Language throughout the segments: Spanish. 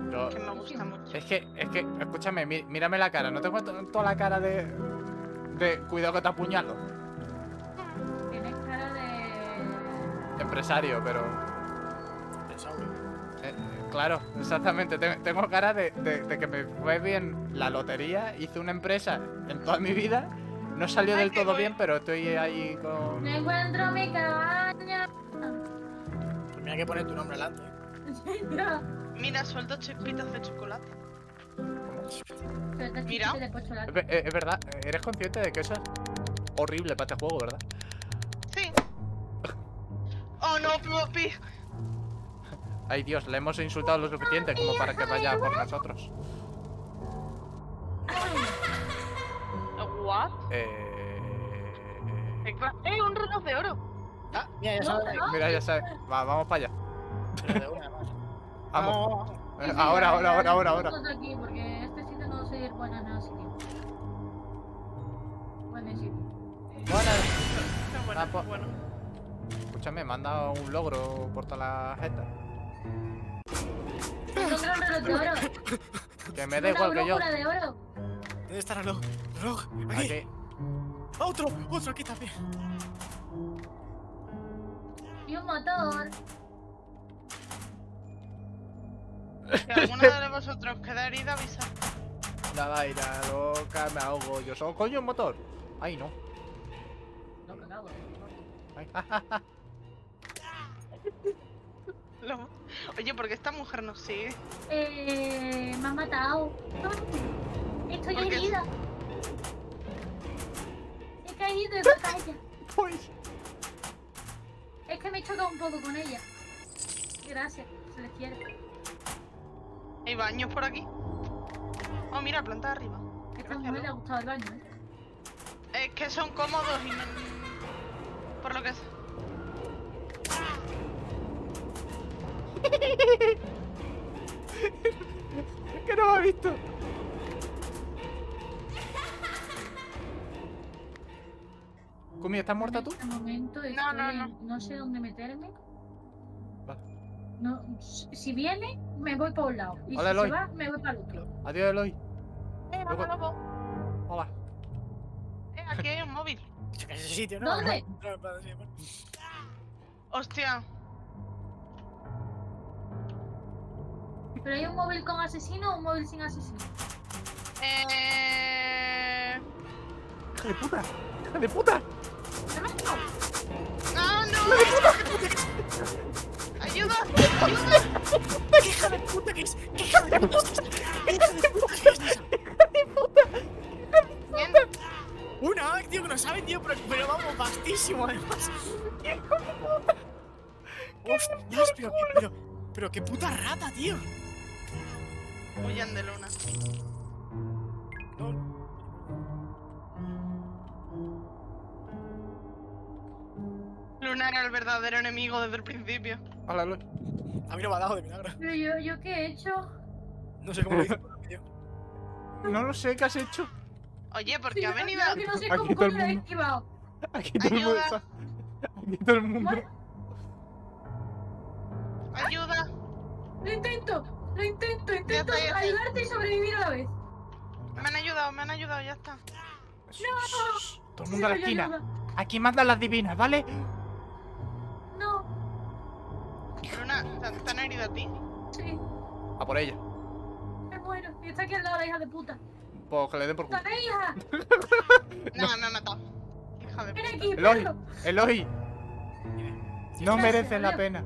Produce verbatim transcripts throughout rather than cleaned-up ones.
Yo... Que me gusta mucho. Es que, es que, escúchame, mí- mírame la cara. No tengo to- toda la cara de... De cuidado que te apuñalo. Tienes cara de... Empresario, pero... Dinosaurio. eh, claro, exactamente. Te- Tengo cara de, de- de que me fue bien la lotería. Hice una empresa en toda mi vida. No salió Ay, del qué todo guay. bien, pero estoy ahí con... No encuentro mi cabaña. Pues mira que poner tu nombre delante. No. Mira, suelto chispitas de chocolate. Suelta Mira. chiquito de pochola. Es, ve- es verdad, eres consciente de que eso es horrible para este juego, ¿verdad? Sí. Oh no, Floppy. Ay Dios, le hemos insultado lo suficiente como para que vaya por nosotros. What? Eh... ¡Eh, un reloj de oro! Ah, mira, ya sabes. Mira, ya sabes. Va, vamos para allá. Pero de una, además. Vamos. Vamos, vamos. Eh, Ahora, ahora, ahora, ahora, ahora. Vamos aquí porque este sitio no sé ir bueno en el sitio. Buen sitio. Buenas. Qué bueno, Ah, po- qué bueno. Escúchame, me han dado un logro por toda la jeta. Encontré un reloj de oro. Que me da Una igual que yo. brújula de oro. ¿Dónde está el reloj? ¿Reloj? Aquí. Aquí. Otro, otro aquí también. Y un motor. Si alguna de vosotros queda herida, avisa. La vaina loca, me ahogo. Yo soy coño un motor. Ay, no. No, cagado. Ay, ja, ja, ja. Lo- Oye, ¿por qué esta mujer nos sigue? Eh, me ha matado. Estoy ¿Por qué? herida. He caído de batalla. Uy. Es que me he chocado un poco con ella. Gracias, se les quiere. ¿Hay baños por aquí? Oh, mira, planta de arriba. Esta Gracias, mujer le ha Lu. gustado el baño, ¿eh? Es que son cómodos y no... Por lo que sé. Que no me ha visto. Kumi, ¿estás muerta tú? En este momento estoy No, no, no. en- no sé dónde meterme. Vale. No, si si viene, me voy para un lado. Y Hola, si Eloy. se va, me voy para el otro. Adiós, Eloy. Eh, Luego- vamos, lobo. Hola. Eh, aquí hay un móvil. Chica, ese sitio, ¿no? ¿Dónde? No, en plan, sí, bueno. Hostia. ¿Pero hay un móvil con asesino o un móvil sin asesino? Eh... ¡Hija de puta! ¡Hija de puta! ¿Se me ha matado? ¡No, no! ¡Ayuda! ¿Qué hija de puta que es? ¿Qué hija de puta es esa? ¿Qué hija de puta que es esa? ¿Quién? Una, tío, que no sabe, tío, pero, pero vamos, vastísimo, además. Hostias, pero, qué- pero, pero qué puta rata, tío. Huyan de Luna. No, Luna era el verdadero enemigo desde el principio. Hola, Eloy. a mí no me ha dado de milagro. Pero yo, ¿yo qué he hecho? No sé cómo lo hizo, pero tío. No lo sé, ¿qué has hecho? Oye, ¿por Sí, qué ha yo- venido? yo que no sé Aquí cómo todo el coño lo he mundo. esquivado. Aquí todo el mundo Ayuda. está... Aquí todo el mundo... Bueno, ¡Ayuda! lo intento, lo intento, intento Ya está, ya está. ayudarte y sobrevivir a la vez. Me han ayudado, me han ayudado, ya está. Shh, todo el mundo a la Necesito esquina. ayuda. Aquí mandan las divinas, ¿vale? No, Luna, ¿te te han herido a ti? sí, A por ella. me muero. Y está aquí al lado la hija de puta. Pues que le den por culo. ¡Dale, hija! No, me ha matado. Hija de ¡Ven puta. aquí, Eloy, perro! Eloy. No Gracias, merecen la Leo. pena.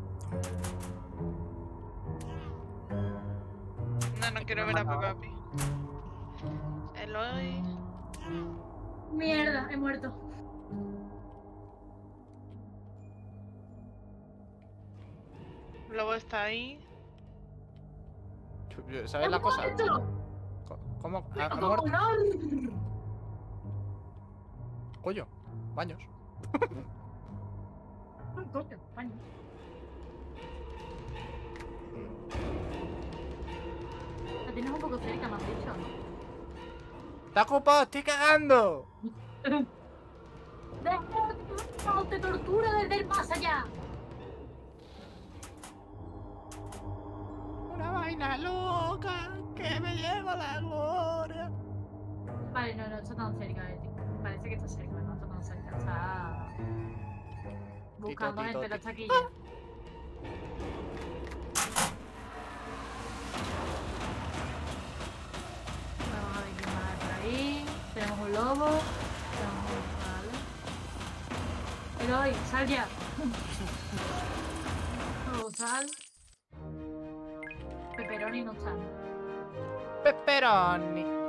No, no quiero ver a papi. Eloy. Mierda, he muerto. Lobo está ahí. ¿Sabes la cosa? muerto! Co- ¿Cómo? ¡Me ¿Ha, ha cojo muerto? un ol! Coño, baños. Coño, paño. La tienes un poco cerca, me has dicho, ¿no? ¡Está ocupado! ¡Estoy cagando! ¡Deja te tortura desde el más allá! Una vaina gallina loca que me lleva la gloria. Vale, no, no está tan cerca, eh, tío. Parece que está cerca, no está tan cerca. Está buscando Tito, gente en la tito, taquilla. Vamos a ver quién más hay por ahí. Tenemos un lobo. Tenemos un... Vale. Eloy, sal ya. Lobo, sal. Pepperoni no está. Pepperoni.